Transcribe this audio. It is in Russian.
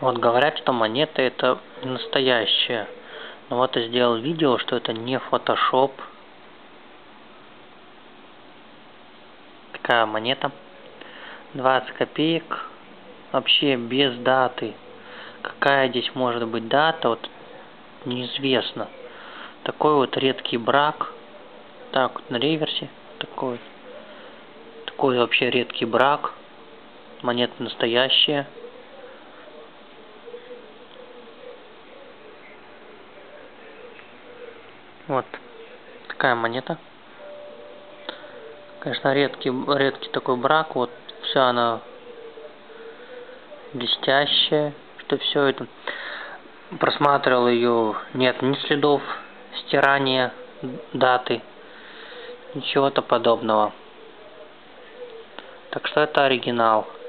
Вот говорят, что монета это настоящая. Но вот я сделал видео, что это не фотошоп. Такая монета. 20 копеек. Вообще без даты. Какая здесь может быть дата, вот неизвестно. Такой вот редкий брак. Так вот на реверсе. Такой вообще редкий брак. Монета настоящая. Вот такая монета. Конечно, редкий такой брак. Вот вся она блестящая. Что все это. Просматривал ее. Нет ни следов стирания даты. Ничего-то подобного. Так что это оригинал.